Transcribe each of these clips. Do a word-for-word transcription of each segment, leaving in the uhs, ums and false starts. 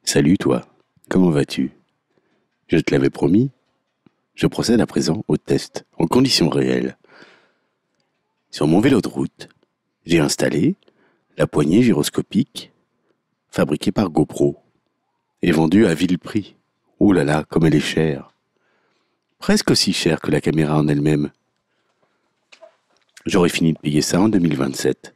Salut toi, comment vas-tu? Je te l'avais promis, je procède à présent au test en conditions réelles. Sur mon vélo de route, j'ai installé la poignée gyroscopique fabriquée par GoPro et vendue à vil prix. Oh là là, comme elle est chère. Presque aussi chère que la caméra en elle-même. J'aurais fini de payer ça en deux mille vingt-sept.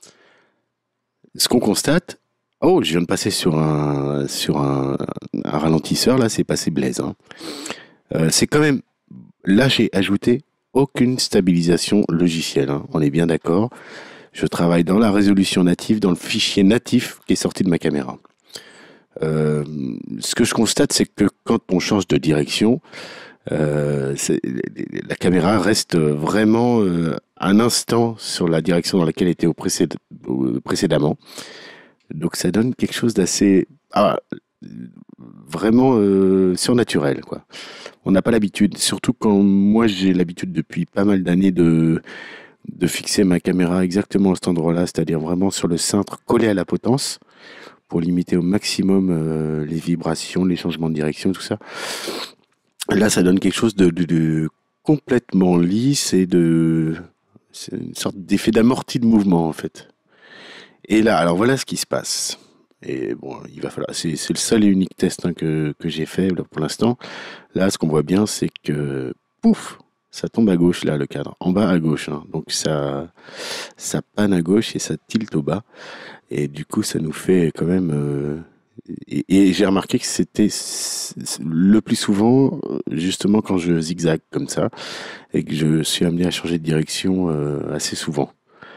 Ce qu'on constate, oh, je viens de passer sur un, sur un, un ralentisseur, là, c'est passé Blaise, hein. Euh, c'est quand même, là, j'ai ajouté aucune stabilisation logicielle, hein, on est bien d'accord. Je travaille dans la résolution native, dans le fichier natif qui est sorti de ma caméra. Euh, ce que je constate, c'est que quand on change de direction, euh, c'est- la caméra reste vraiment euh, un instant sur la direction dans laquelle elle était au précéd- au- précédemment. Donc ça donne quelque chose d'assez ah, vraiment euh, surnaturel, quoi. On n'a pas l'habitude, surtout quand moi j'ai l'habitude depuis pas mal d'années de, de fixer ma caméra exactement à cet endroit-là, c'est-à-dire vraiment sur le cintre collé à la potence pour limiter au maximum euh, les vibrations, les changements de direction, tout ça. Là, ça donne quelque chose de, de- de complètement lisse et de c'est une sorte d'effet d'amorti de mouvement en fait. Et là, alors voilà ce qui se passe. Et bon, il va falloir. C'est c'est le seul et unique test hein, que, que j'ai fait là, pour l'instant. Là, ce qu'on voit bien, c'est que pouf, ça tombe à gauche là, le cadre, en bas à gauche, hein. Donc ça, ça panne à gauche et ça tilte au bas. Et du coup, ça nous fait quand même. euh, et et j'ai remarqué que c'était s- s- le plus souvent, euh, justement, quand je zigzague comme ça, et que je suis amené à changer de direction euh, assez souvent.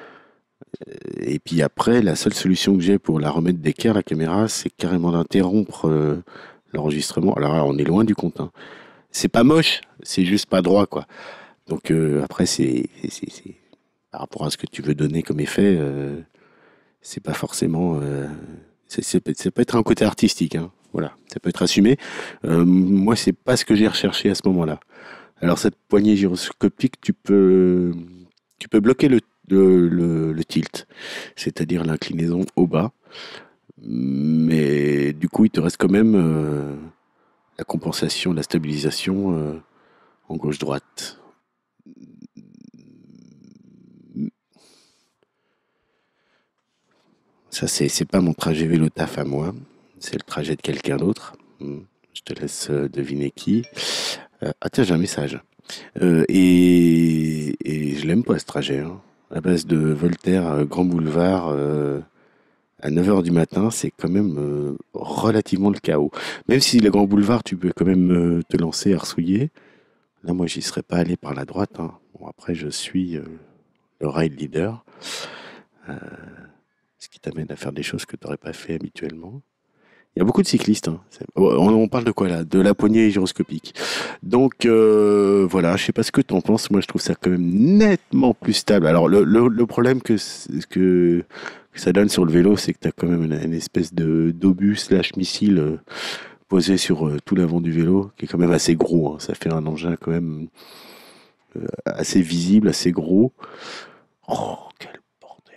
Et puis après, la seule solution que j'ai pour la remettre d'équerre, la caméra, c'est carrément d'interrompre euh, l'enregistrement. Alors là, on est loin du compte, hein. C'est pas moche, c'est juste pas droit, quoi. Donc euh, après, c'est c'est- c'est- c'est- par rapport à ce que tu veux donner comme effet, euh, c'est pas forcément. euh, c'est- c'est- ça peut être un côté artistique, hein. Voilà, ça peut être assumé. Euh, moi, c'est pas ce que j'ai recherché à ce moment-là. Alors cette poignée gyroscopique, tu peux, tu peux bloquer le, le, le- le tilt, c'est-à-dire l'inclinaison au bas, mais du coup, il te reste quand même euh, la compensation, la stabilisation euh, en gauche-droite. Ça, c'est, c'est pas mon trajet vélo taf à moi, c'est le trajet de quelqu'un d'autre. Hmm. Je te laisse euh, deviner qui. Euh, ah tiens, j'ai un message. Euh, et, et je l'aime pas ce trajet, hein. À base de Voltaire, euh, Grand Boulevard, euh, à neuf heures du matin, c'est quand même euh, relativement le chaos. Même si le Grand Boulevard, tu peux quand même euh, te lancer, arsouiller. Là, moi, j'y serais pas allé par la droite, hein. Bon, après, je suis euh, le ride leader, ce qui t'amène à faire des choses que tu n'aurais pas fait habituellement. Il y a beaucoup de cyclistes, hein. C'est- oh, On, on parle de quoi là? De la poignée gyroscopique. Donc euh, voilà, je sais pas ce que tu en penses. Moi, je trouve ça quand même nettement plus stable. Alors le, le, le problème que, c'est- que que ça donne sur le vélo, c'est que tu as quand même une, une espèce de d'obus slash missile euh, posé sur euh, tout l'avant du vélo, qui est quand même assez gros, hein. Ça fait un engin quand même assez visible, assez gros. Oh, quel bordel.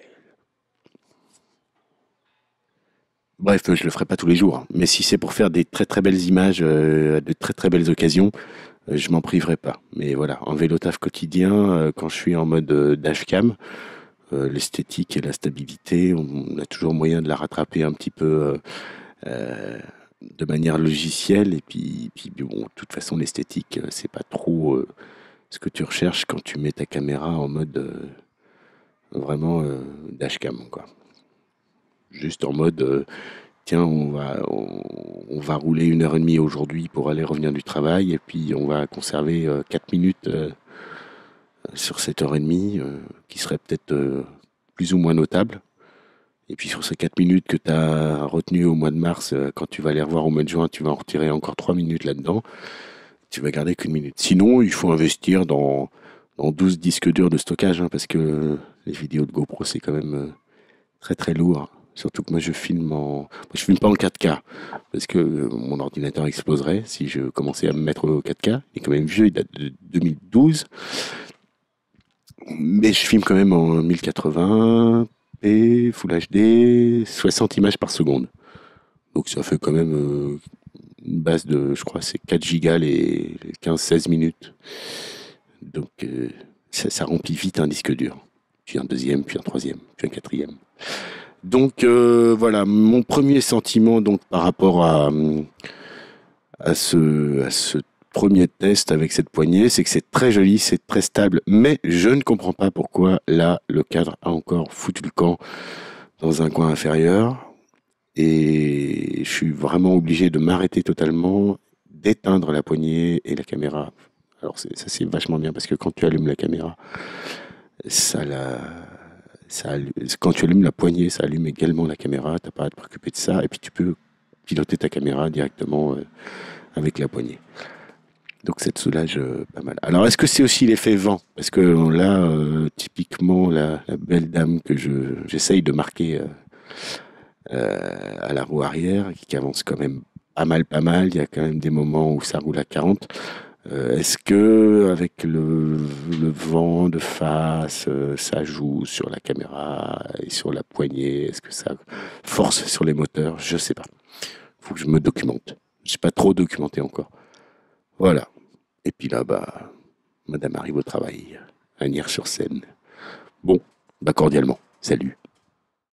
Bref, je le ferai pas tous les jours, hein. Mais si c'est pour faire des très très belles images, euh, de très très belles occasions, euh, je m'en priverai pas. Mais voilà, en vélo taf quotidien, euh, quand je suis en mode euh, dashcam, euh, l'esthétique et la stabilité, on, on a toujours moyen de la rattraper un petit peu euh, euh, de manière logicielle. Et puis, puis bon, de toute façon, l'esthétique, euh, c'est pas trop euh, ce que tu recherches quand tu mets ta caméra en mode euh, vraiment euh, dashcam, quoi. Juste en mode, euh, tiens, on va, on, on va rouler une heure et demie aujourd'hui pour aller revenir du travail, et puis on va conserver euh, quatre minutes euh, sur cette heure et demie, euh, qui serait peut-être euh, plus ou moins notable. Et puis sur ces quatre minutes que tu as retenues au mois de mars, euh, quand tu vas les revoir au mois de juin, tu vas en retirer encore trois minutes là-dedans. Tu vas garder qu'une minute. Sinon, il faut investir dans, dans douze disques durs de stockage, hein, parce que les vidéos de GoPro, c'est quand même euh, très très lourd. Surtout que moi je filme en. Moi, je filme pas en quatre K, parce que euh, mon ordinateur exploserait si je commençais à me mettre au quatre K. Il est quand même vieux, il date de deux mille douze. Mais je filme quand même en mille quatre-vingts p, Full H D, soixante images par seconde. Donc ça fait quand même euh, une base de, je crois, c'est quatre gigas les quinze seize minutes. Donc euh, ça, ça remplit vite un disque dur. Puis un deuxième, puis un troisième, puis un quatrième. Donc euh, voilà, mon premier sentiment donc par rapport à, à ce, à ce premier test avec cette poignée, c'est que c'est très joli, c'est très stable, mais je ne comprends pas pourquoi là le cadre a encore foutu le camp dans un coin inférieur et je suis vraiment obligé de m'arrêter totalement, d'éteindre la poignée et la caméra. Alors c'est- ça c'est vachement bien parce que quand tu allumes la caméra, ça la, ça allu- quand tu allumes la poignée, ça allume également la caméra, t'as pas à te préoccuper de ça et puis tu peux piloter ta caméra directement euh, avec la poignée. Donc ça te soulage euh, pas mal. Alors est-ce que c'est aussi l'effet vent? Parce que là, euh, typiquement, la, la belle dame que je j'essaye de marquer euh, euh, à la roue arrière, qui avance quand même pas mal, pas mal. Il y a quand même des moments où ça roule à quarante. Euh, est-ce que avec le, le vent de face, euh, ça joue sur la caméra et sur la poignée? Est-ce que ça force sur les moteurs? Je sais pas. Faut que je me documente. Je suis pas trop documenté encore. Voilà. Et puis là, bah, Madame arrive au travail, à Nières-sur-Seine. Bon, bah cordialement. Salut.